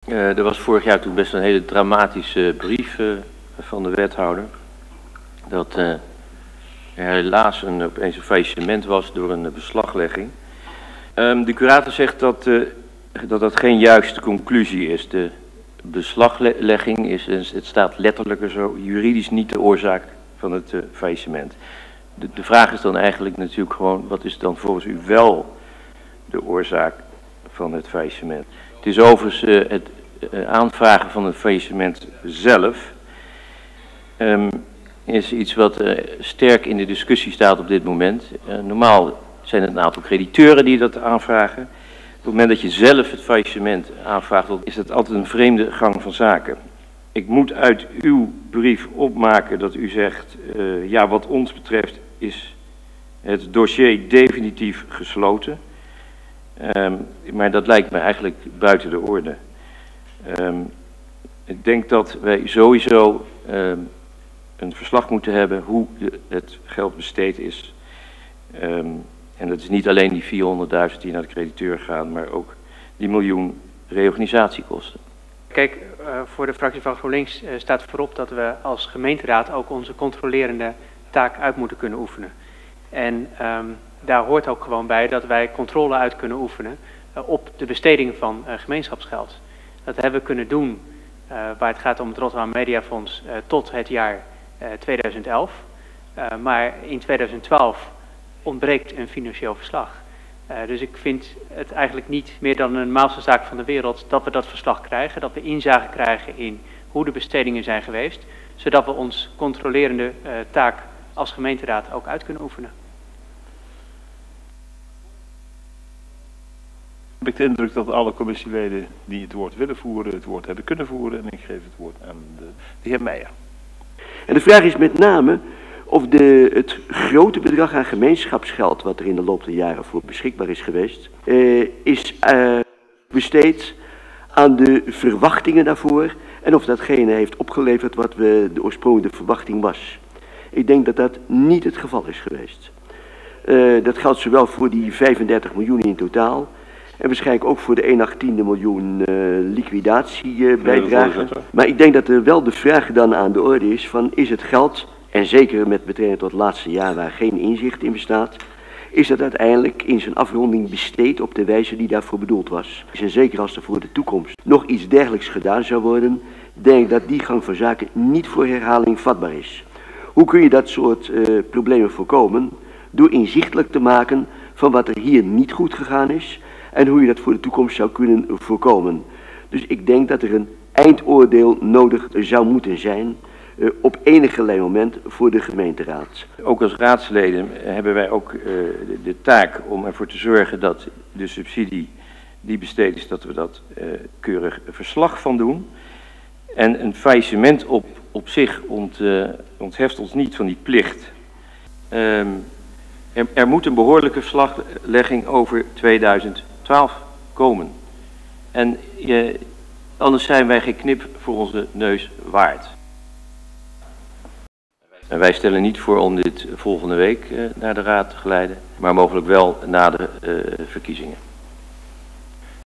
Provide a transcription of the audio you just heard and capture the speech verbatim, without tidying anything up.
Uh, er was vorig jaar toen best een hele dramatische brief uh, van de wethouder. Dat uh, er helaas een, opeens een faillissement was door een uh, beslaglegging. Um, de curator zegt dat, uh, dat dat geen juiste conclusie is. De beslaglegging is, het staat letterlijk zo, juridisch niet de oorzaak van het uh, faillissement. De, de vraag is dan eigenlijk natuurlijk gewoon, wat is dan volgens u wel de oorzaak van het faillissement? Het is overigens uh, het uh, aanvragen van het faillissement zelf um, is iets wat uh, sterk in de discussie staat op dit moment. Uh, normaal zijn het een aantal crediteuren die dat aanvragen. Op het moment dat je zelf het faillissement aanvraagt, is dat altijd een vreemde gang van zaken. Ik moet uit uw brief opmaken dat u zegt, uh, ja, wat ons betreft is het dossier definitief gesloten. Um, maar dat lijkt me eigenlijk buiten de orde. Um, ik denk dat wij sowieso um, een verslag moeten hebben hoe de, het geld besteed is. Um, en dat is niet alleen die vierhonderdduizend die naar de crediteur gaan, maar ook die miljoen reorganisatiekosten. Kijk, uh, voor de fractie van GroenLinks uh, staat voorop dat we als gemeenteraad ook onze controlerende taak uit moeten kunnen oefenen. En um, daar hoort ook gewoon bij dat wij controle uit kunnen oefenen uh, op de besteding van uh, gemeenschapsgeld. Dat hebben we kunnen doen uh, waar het gaat om het Rotterdam Mediafonds uh, tot het jaar uh, tweeduizend elf. Uh, maar in tweeduizend twaalf ontbreekt een financieel verslag. Uh, dus ik vind het eigenlijk niet meer dan een normaalste zaak van de wereld dat we dat verslag krijgen, dat we inzage krijgen in hoe de bestedingen zijn geweest, zodat we ons controlerende uh, taak als gemeenteraad ook uit kunnen oefenen. Heb ik de indruk dat alle commissieleden die het woord willen voeren, het woord hebben kunnen voeren. En ik geef het woord aan de, de heer Meijer. En de vraag is met name of de, het grote bedrag aan gemeenschapsgeld wat er in de loop der jaren voor beschikbaar is geweest, uh, is uh, besteed aan de verwachtingen daarvoor en of datgene heeft opgeleverd wat we de oorspronkelijke verwachting was. Ik denk dat dat niet het geval is geweest. Uh, dat geldt zowel voor die vijfendertig miljoen in totaal en waarschijnlijk ook voor de een achttiende miljoen uh, liquidatiebijdrage. Uh, maar ik denk dat er wel de vraag dan aan de orde is van, is het geld, en zeker met betrekking tot het laatste jaar waar geen inzicht in bestaat, is dat uiteindelijk in zijn afronding besteed op de wijze die daarvoor bedoeld was. En zeker als er voor de toekomst nog iets dergelijks gedaan zou worden, denk ik dat die gang van zaken niet voor herhaling vatbaar is. Hoe kun je dat soort uh, problemen voorkomen? Door inzichtelijk te maken van wat er hier niet goed gegaan is en hoe je dat voor de toekomst zou kunnen voorkomen. Dus ik denk dat er een eindoordeel nodig zou moeten zijn uh, op enige moment voor de gemeenteraad. Ook als raadsleden hebben wij ook uh, de, de taak om ervoor te zorgen dat de subsidie die besteed is, dat we dat uh, keurig verslag van doen. En een faillissement op, op zich ont, uh, ontheft ons niet van die plicht. Um, er, er moet een behoorlijke verslaglegging over tweeduizend twaalf komen. En uh, anders zijn wij geen knip voor onze neus waard. En wij stellen niet voor om dit volgende week uh, naar de raad te geleiden, maar mogelijk wel na de uh, verkiezingen.